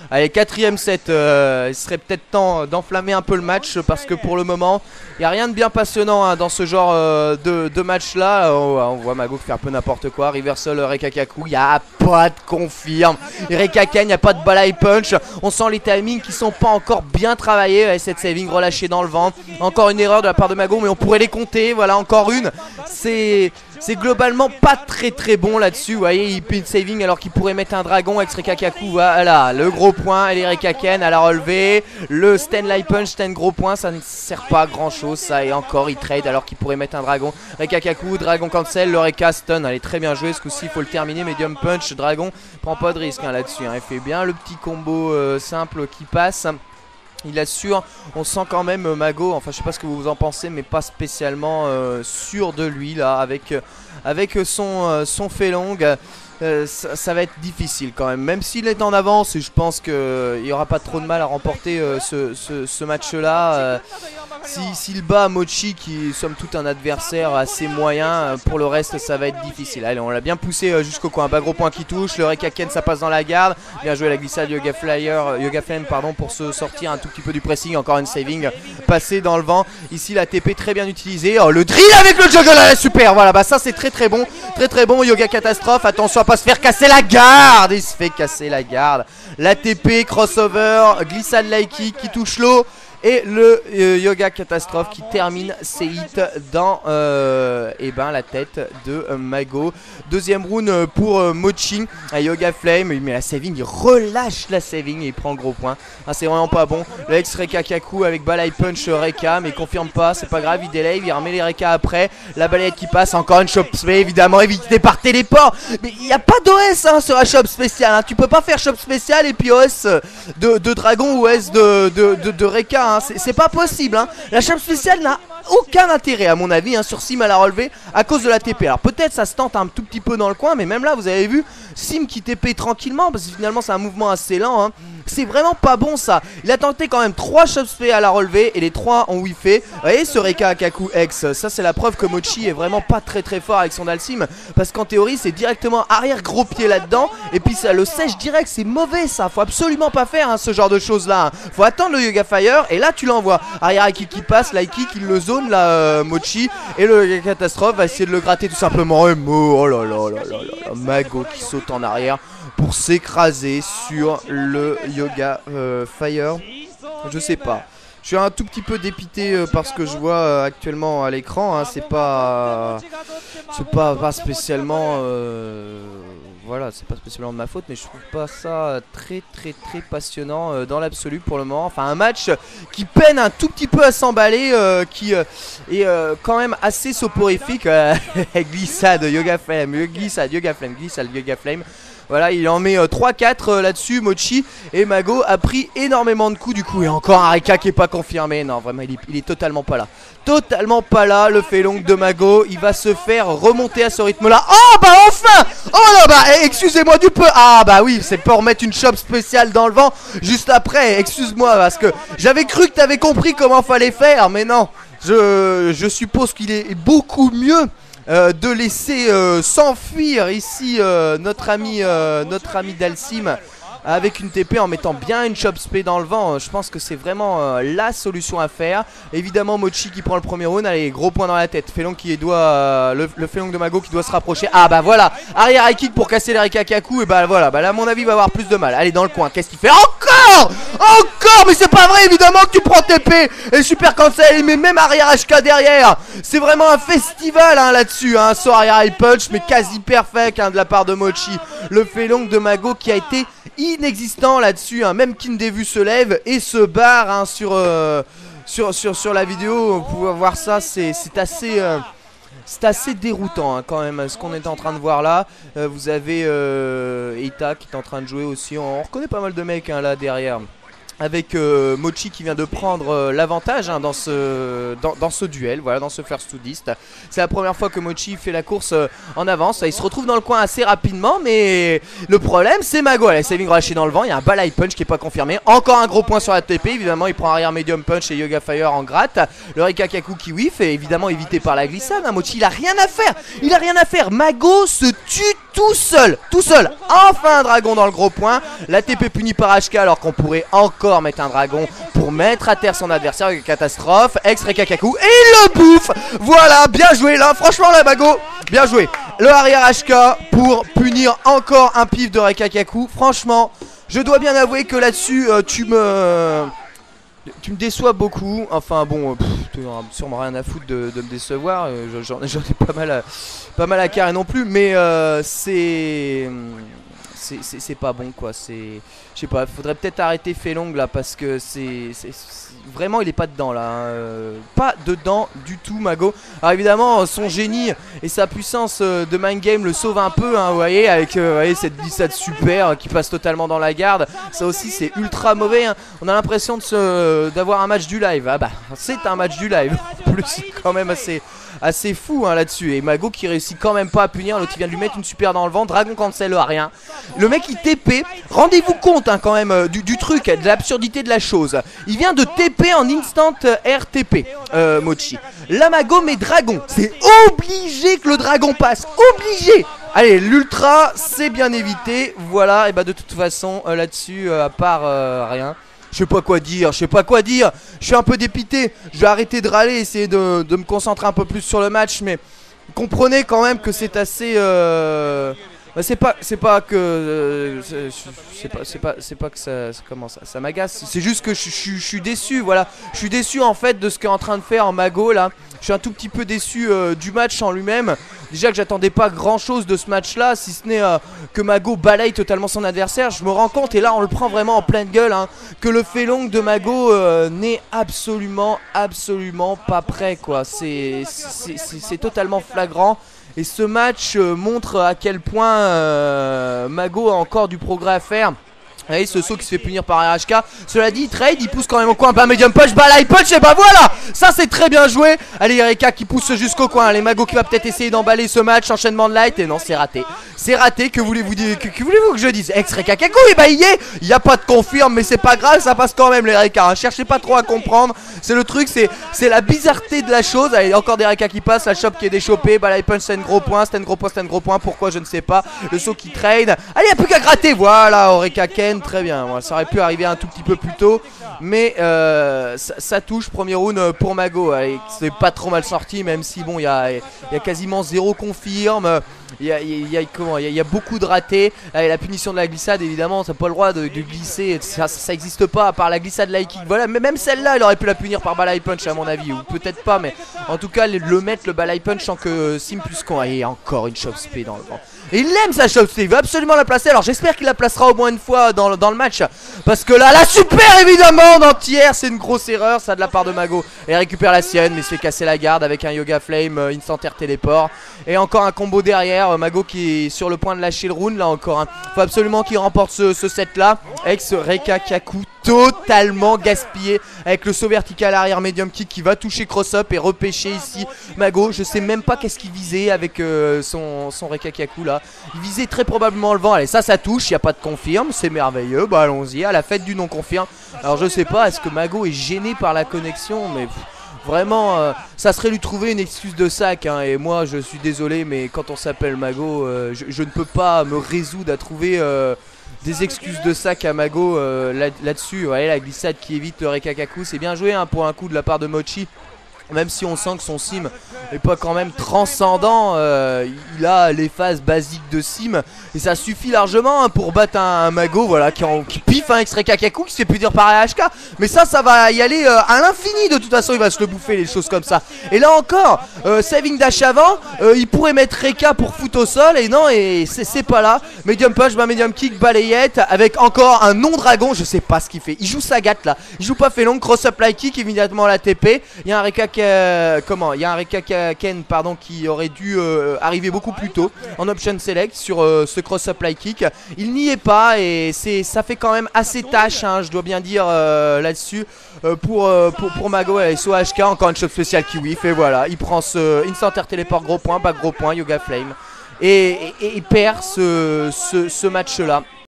Allez, quatrième set, il serait peut-être temps d'enflammer un peu le match parce que pour le moment, il n'y a rien de bien passionnant hein, dans ce genre de match là. On voit Mago faire un peu n'importe quoi. Reversal Rekakaku, il n'y a pas de confirme. Rekaken, il n'y a pas de balai punch. On sent les timings qui sont pas encore bien travaillés. Avec cette saving relâchée dans le vent. Encore une erreur de la part de Mago, mais on pourrait les compter. Voilà, encore une. C'est globalement pas très bon là-dessus. Vous voyez, il pin saving alors qu'il pourrait mettre un dragon avec Rekakaku. Voilà, le gros point. Et les Rekaken à la relevée. Le stand light punch, stand gros point. Ça ne sert pas à grand chose. Ça, et encore, il trade alors qu'il pourrait mettre un dragon. Rekakaku, dragon cancel. Le Reka stun. Allez, très bien joué. Ce coup-ci, il faut le terminer. Medium punch. Dragon prend pas de risque hein, là-dessus. Hein. Il fait bien le petit combo simple qui passe. Il assure, on sent quand même Mago, enfin je sais pas ce que vous en pensez, mais pas spécialement sûr de lui là, avec son Felong. Ça va être difficile quand même s'il est en avance, et je pense qu'il n'y aura pas trop de mal à remporter ce match là. S'il bat Mochi qui est somme toute un adversaire assez moyen, pour le reste ça va être difficile. Allez, on l'a bien poussé jusqu'au coin, bas gros point qui touche, le Rekaken ça passe dans la garde. Bien joué la glissade Yoga Flame pardon, pour se sortir un tout petit peu du pressing. Encore une saving passée dans le vent. Ici la TP très bien utilisée. Oh, le drill avec le juggle, super, voilà, bah ça c'est très bon. Très bon, Yoga catastrophe, attention à pas se faire casser la garde. Il se fait casser la garde. La TP, crossover, glissade Laiki qui touche l'eau. Et le Yoga catastrophe qui termine ses hits dans la tête de Mago. Deuxième round pour Mochi. Yoga Flame, il met la saving, il relâche la saving et il prend le gros point. Ah, c'est vraiment pas bon. Le ex Rekakaku avec balai punch Reka, mais il confirme pas, c'est pas grave, il délai, il remet les Reka après. La balayette qui passe, encore une shop spé, évidemment évité par téléport. Mais il n'y a pas d'OS hein, sur la shop spéciale. Hein. Tu peux pas faire shop spécial et puis OS de dragon ou OS de Reka. Hein. C'est pas possible hein. La shop spéciale n'a aucun intérêt à mon avis hein, sur Sim à la relever à cause de la TP. Alors peut-être ça se tente un tout petit peu dans le coin, mais même là vous avez vu Sim qui TP tranquillement parce que finalement c'est un mouvement assez lent hein. C'est vraiment pas bon ça. Il a tenté quand même 3 shop spé à la relever et les 3 ont whiffé. Vous voyez ce Rekakaku X, ça c'est la preuve que Mochi est vraiment pas très fort avec son Dalsim, parce qu'en théorie c'est directement arrière gros pied là-dedans et puis ça le sèche direct. C'est mauvais ça, faut absolument pas faire hein, ce genre de choses là hein. Faut attendre le Yoga Fire et là tu l'envoies. Arrière Aiki qui passe, Laiki qui le zone là Mochi, et le Yoga catastrophe va essayer de le gratter tout simplement. Oh là là, Mago qui saute en arrière pour s'écraser sur le Yoga Fire. Je sais pas. Je suis un tout petit peu dépité par ce que je vois actuellement à l'écran. Hein. C'est pas spécialement. Voilà, c'est pas spécialement de ma faute, mais je trouve pas ça très passionnant dans l'absolu pour le moment. Enfin, un match qui peine un tout petit peu à s'emballer, qui est quand même assez soporifique. Glissade Yoga Flame, glissade Yoga Flame. Voilà, il en met 3-4 là-dessus, Mochi. Et Mago a pris énormément de coups du coup. Et encore un Reka qui est pas confirmé. Non, vraiment, il est totalement pas là. Totalement pas là, le Felong de Mago. Il va se faire remonter à ce rythme-là. Oh, bah enfin. Oh là, bah excusez-moi du peu. Ah, bah oui, c'est pour mettre une shop spéciale dans le vent juste après. Excuse-moi, parce que j'avais cru que t'avais compris comment fallait faire. Mais non, je suppose qu'il est beaucoup mieux de laisser s'enfuir ici notre ami Dalsim avec une TP en mettant bien une chop spé dans le vent. Je pense que c'est vraiment la solution à faire. Évidemment Mochi qui prend le premier round. Allez, gros point dans la tête. Felong qui doit le Felong de Mago qui doit se rapprocher. Ah bah voilà, arrière high kick pour casser les Rekakaku. Et bah voilà, bah là à mon avis il va avoir plus de mal. Allez, dans le coin, qu'est-ce qu'il fait? Encore, mais c'est pas vrai, évidemment que tu prends TP. Et super cancel, il met même arrière HK derrière. C'est vraiment un festival hein, là-dessus hein. Soit arrière high punch, mais quasi perfect hein, de la part de Mochi. Le Felong de Mago qui a été inexistant là-dessus hein. Même Kindevu se lève et se barre hein, sur la vidéo. Vous pouvez voir ça, c'est assez déroutant hein, quand même ce qu'on est en train de voir là. Vous avez Eita qui est en train de jouer aussi. On reconnaît pas mal de mecs hein, là derrière. avec Mochi qui vient de prendre l'avantage dans ce duel, voilà, dans ce first to dist. C'est la première fois que Mochi fait la course en avance. Il se retrouve dans le coin assez rapidement, mais le problème c'est Mago. Allez, saving relâché dans le vent, il y a un balai punch qui est pas confirmé. Encore un gros point sur la TP, évidemment il prend arrière medium punch et Yoga Fire en gratte. Le Rikakaku qui whiff est évidemment évité par la glissade. Mochi il a rien à faire, il a rien à faire. Mago se tue tout seul. Enfin un dragon dans le gros point. La TP punie par HK alors qu'on pourrait encore mettre un dragon pour mettre à terre son adversaire avec une catastrophe. Ex-Rikakaku et il le bouffe. Voilà, bien joué là, franchement la Mago, bien joué. Le arrière HK pour punir encore un pif de Rikakaku. Franchement, je dois bien avouer que là-dessus tu me déçois beaucoup. Enfin bon, tu n'auras sûrement rien à foutre de me décevoir. J'en ai pas mal à carrer non plus. Mais c'est pas bon quoi. Je sais pas, faudrait peut-être arrêter Felong là parce que vraiment il est pas dedans là, pas dedans du tout Mago. Alors évidemment son génie et sa puissance de mind game le sauve un peu vous voyez, avec cette glissade super qui passe totalement dans la garde. Ça aussi c'est ultra mauvais On a l'impression d'avoir un match du live. Ah bah c'est un match du live en plus, c'est quand même assez fou là-dessus. Et Mago qui réussit quand même pas à punir. L'autre qui vient de lui mettre une super dans le vent. Dragon cancel à rien. Le mec il TP. Rendez-vous compte quand même du truc, de l'absurdité de la chose. Il vient de TP en instant RTP Mochi. La Mago met dragon. C'est obligé que le dragon passe. Obligé. Allez, l'ultra c'est bien évité. Voilà, et bah de toute façon là-dessus à part rien. Je sais pas quoi dire, je suis un peu dépité. Je vais arrêter de râler, essayer de me concentrer un peu plus sur le match. Mais comprenez quand même que c'est assez c'est pas que ça m'agace. C'est juste que je suis déçu, voilà. Je suis déçu en fait de ce qu'est en train de faire Mago là. Je suis un tout petit peu déçu du match en lui-même. Déjà que j'attendais pas grand chose de ce match là, si ce n'est que Mago balaye totalement son adversaire. Je me rends compte, et là on le prend vraiment en pleine gueule que le Felong de Mago n'est absolument pas prêt quoi. C'est totalement flagrant. Et ce match montre à quel point Mago a encore du progrès à faire. Allez, ce saut qui se fait punir par RHK. Cela dit, trade, il pousse quand même au coin. Bah, medium punch, bah, light punch, et bah voilà. Ça, c'est très bien joué. Allez, Erika qui pousse jusqu'au coin. Allez, Mago qui va peut-être essayer d'emballer ce match. Enchaînement de light. Et non, c'est raté. C'est raté. Que voulez-vous dire, que voulez-vous que je dise? Ex-Rikakaku, et bah, il y est. Il n'y a pas de confirme, mais c'est pas grave. Ça passe quand même, les Rika. Cherchez pas trop à comprendre. C'est le truc, c'est la bizarreté de la chose. Allez, encore des Rika qui passent. La shop qui est déchopée. Bah, light punch, c'est un gros point. C'est un gros point. Pourquoi, je ne sais pas. Le saut qui trade. Allez, il n'y a plus qu'à gratter. Voilà, Oreka Ken. Très bien, voilà, ça aurait pu arriver un tout petit peu plus tôt. Mais ça touche, premier round pour Mago. C'est pas trop mal sorti, même si bon, il y a quasiment zéro confirme. Il y a beaucoup de ratés. Et la punition de la glissade, évidemment, t'as pas le droit de glisser. Ça existe pas à part la glissade light kick. Voilà, mais même celle-là, il aurait pu la punir par balai punch à mon avis, ou peut-être pas, mais en tout cas le mettre le balai punch sans que sim plus con. Et encore une chop spé dans le vent. Et il aime sa chop spé, il veut absolument la placer. Alors j'espère qu'il la placera au moins une fois dans le match, parce que là, la super évidemment d'entière, c'est une grosse erreur ça de la part de Mago. Et récupère la sienne, mais il se fait casser la garde avec un Yoga Flame, instant air téléport. Et encore un combo derrière, Mago qui est sur le point de lâcher le round là encore. Faut absolument qu'il remporte ce set là. Avec ce Rikakaku totalement gaspillé, avec le saut vertical arrière medium kick qui va toucher cross up et repêcher ici Mago. Je sais même pas qu'est-ce qu'il visait avec son Rikakaku là. Il visait très probablement le vent. Allez, ça touche, il n'y a pas de confirme, c'est merveilleux. Bah allons-y, à la fête du non confirme. Alors je sais pas, est-ce que Mago est gêné par la connexion, mais vraiment ça serait lui trouver une excuse de sac et moi je suis désolé, mais quand on s'appelle Mago, je ne peux pas me résoudre à trouver des excuses de sac à Mago là-dessus. Ouais, la glissade qui évite le Rikakaku, c'est bien joué pour un coup de la part de Mochi. Même si on sent que son sim n'est pas quand même transcendant, il a les phases basiques de sim et ça suffit largement pour battre un Mago, voilà, qui piffe un Rikakaku qui se fait plus dire par AHK. Mais ça va y aller à l'infini, de toute façon il va se le bouffer, les choses comme ça. Et là encore, saving dash avant, il pourrait mettre Reka pour foutre au sol, et non, et c'est pas là. Medium punch, medium kick, balayette, avec encore un non-dragon, je sais pas ce qu'il fait. Il joue Sagat là, il joue pas Felong, cross up light kick, immédiatement la TP. Il y a un Reka qui il y a un Rekaken pardon, qui aurait dû arriver beaucoup plus tôt en option select sur ce cross-up high kick. Il n'y est pas et ça fait quand même assez tâche, hein, je dois bien dire là-dessus pour Mago et SOHK. Encore une shot spéciale qui whiff et voilà, il prend ce instant air téléport gros point, back gros point, Yoga Flame et il perd ce match là.